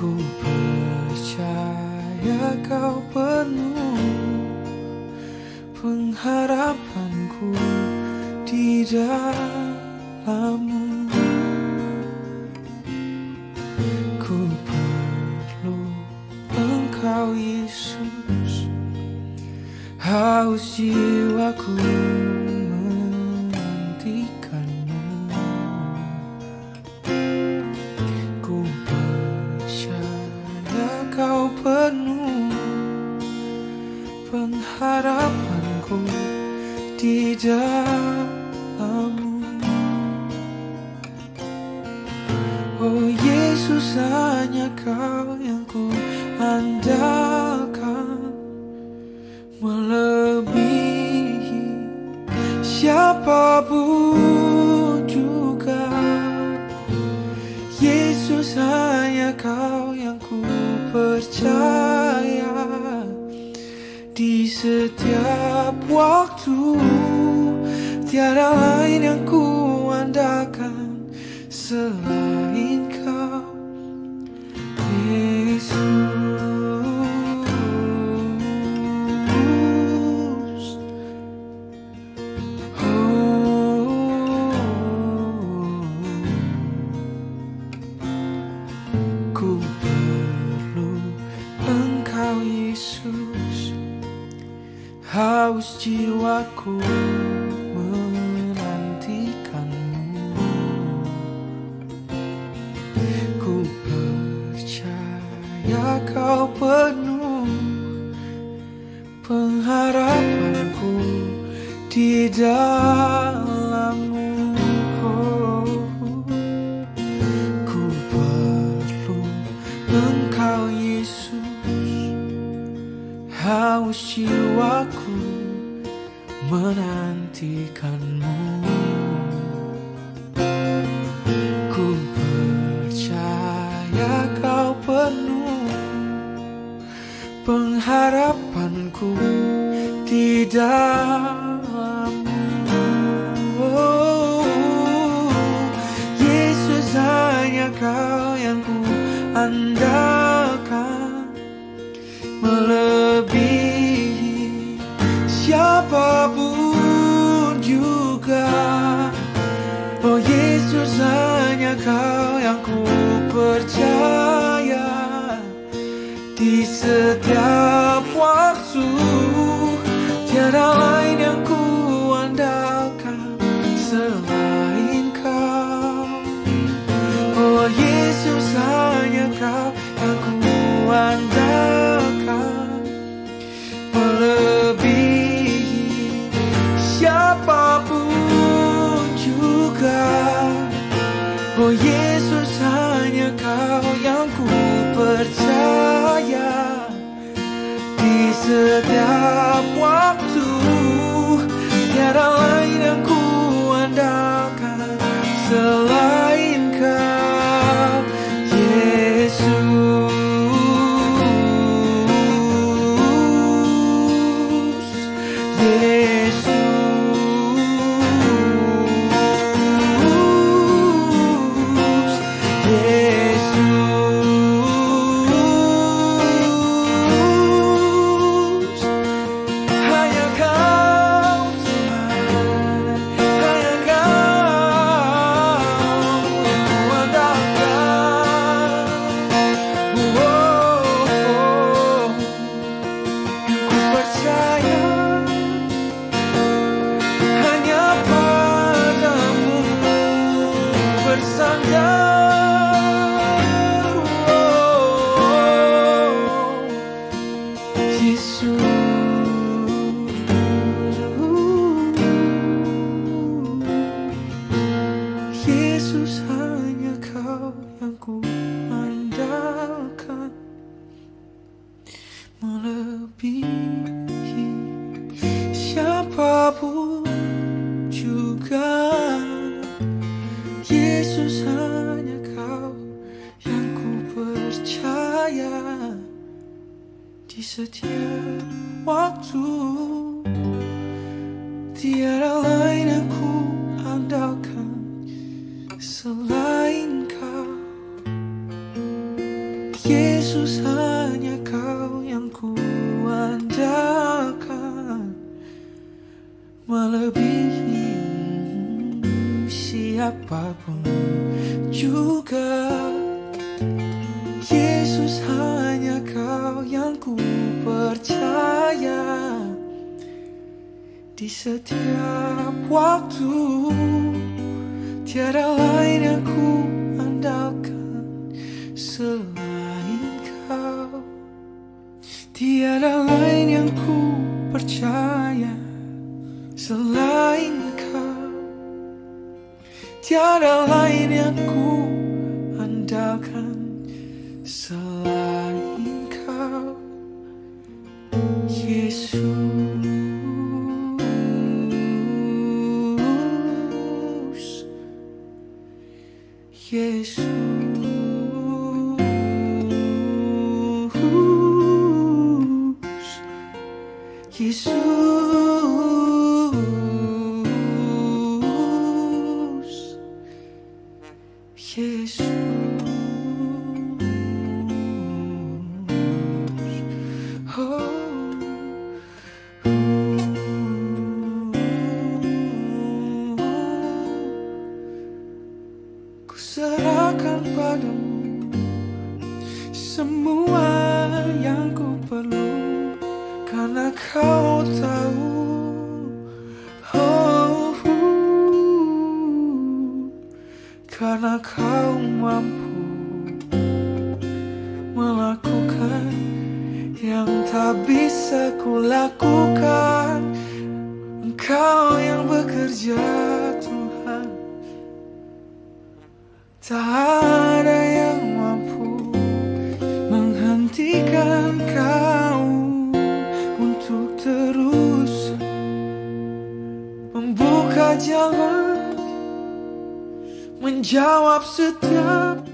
Ku percaya kau penuh pengharapanku di dalammu. Ku perlu Engkau Yesus, haus jiwaku menantikanmu. Ku percaya kau penuh pengharapanku di dalammu. Oh Yesus, hanya kau yang ku andalkan, melebihi siapapun juga. Yesus, hanya kau yang ku percaya di setiap waktu. Tiada lain yang ku andalkan selain kau, Yesus. Ku perlu Engkau Yesus, haus jiwaku menantikanmu. Ku percaya kau penuh pengharapanku di dalammu. Ku perlu Engkau Yesus, haus jiwaku menantikanmu. Ku percaya kau penuh pengharapanku di dalammu. Oh, Yesus, hanya kau yang ku andalkan, melebihi siapapun juga. Oh Yesus, hanya kau yang ku percaya di setiap waktu. Tiada lain yang ku andalkan selain kau. Oh Yesus, hanya kau yang ku andalkan, melebihi siapapun juga. Oh Yesus, hanya kau yang ku percaya di setiap waktu. Tiada lain yang ku andalkan selain kau, Yesus. Yesus, hanya kau yang ku andalkan, melebihi siapapun juga. Yesus, hanya kau yang ku percaya di setiap waktu. Tiada lain yang ku andalkan selain kau, Yesus, hanya Kau yang ku andalkan, melebihi siapapun juga. Yesus, hanya Kau yang ku percaya. Di setiap waktu, tiada lain yang ku andalkan selain Kau. Tiada lain yang ku percaya selain Kau. Tiada lain yang ku andalkan selain Kau, Yesus. Yesus, Yesus, Yesus. Ku serahkan padamu semua yang ku perlu, karena Kau tahu, karena Kau mampu melakukan yang tak bisa ku lakukan. Engkau yang bekerja, Tuhan, tak ada yang mampu menghentikan Kau untuk terus membuka jalan, menjawab setiap